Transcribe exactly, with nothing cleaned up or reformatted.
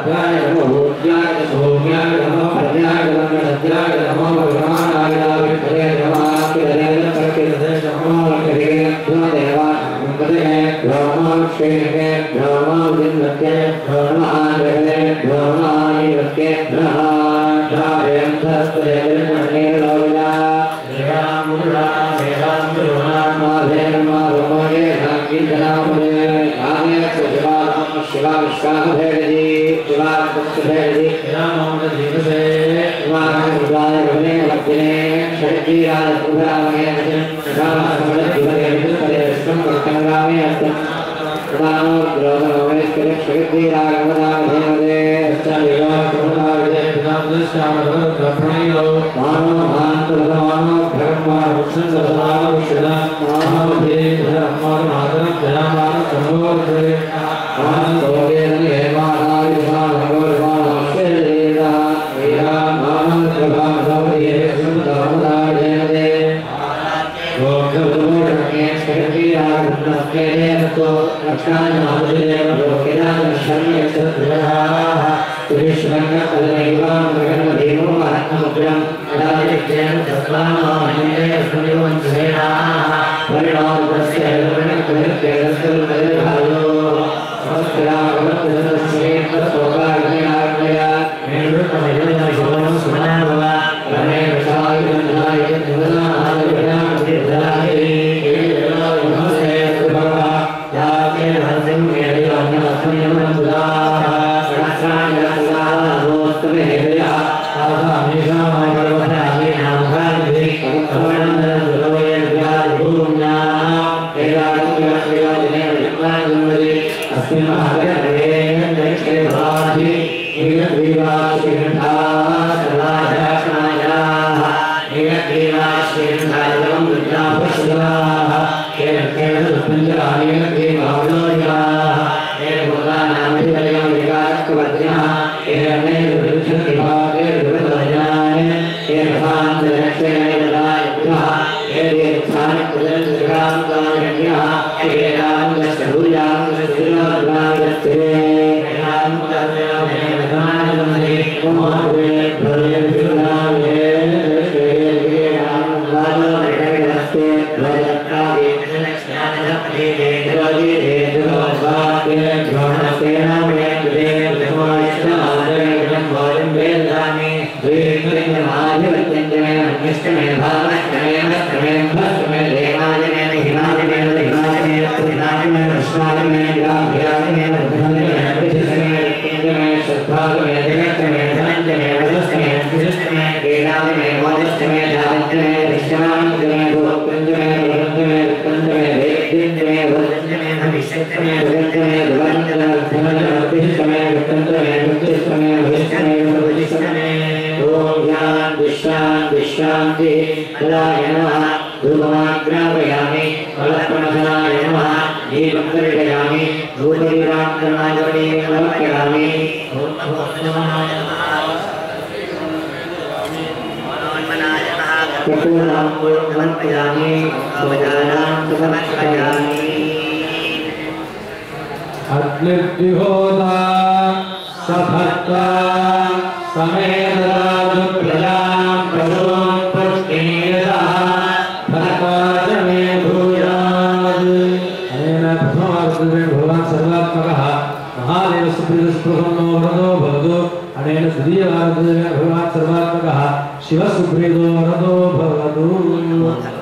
भद्राय नमो भूत्याय सौम्याय नमो भद्राय नमो सत्याय नमो भगवानाय विष्णवे नमः किरणे नमः नमो किरणे देवा नमः नमो श्रीहे नमो दिनके नमो आनंदे नमो आनिवके नमः धायं धस्ते मने लोला देवामुरा देवामुरा माधे माधोये संकीर्तनामने आने शिवाम शिवाविष्काभेदी शिवापुष्पभेदी रामोद दिवसे शिवामुराय भने भक्तिने शक्तिराय पुराणे रामसमृद्धिवरे विष्णुपदे विष्णुपदे अस्तं रामो द्रोणोमे शक्तिराय भवनामधेमदे सच्चायो पुराणे श्यामभद्रप्रणयो मानो मान्तु भगवानो ब्रह्मा विष्णुसदानो विष्णुदा मानो देवधर्मो मातरं जनामानो संभोधे आनंदो वेदने मानाय मानो मानो शेरेदा वेदा मानो प्रभावदे सुंदरमुदाय दे ओम नमोरके शक्तिराय नमस्ते तो रक्षाय नामदेव लोकेदान शरण्य सद्गुणाः कृष्णं कलैवां भगवदेवो आत्ममुद्रं अदायज्ञं तस्मान्महे सुनिवंशेनाः परिणामस्य वर्णकृत्यस्य अग्निर्विहोदा सभत्वा समेतदा प्रजां प्रभुं पुष्टिनिरः भक्ताजमे भूयात् अनेन प्रथमावसरे भगवान् सर्वात्मकः महादेव सुप्रीतस्पृहन्नो वरदो भवतु अनेन द्वितीयवारद्वये भगवान् सर्वात्मकः शिवसुप्रीतो वरदो भवतु।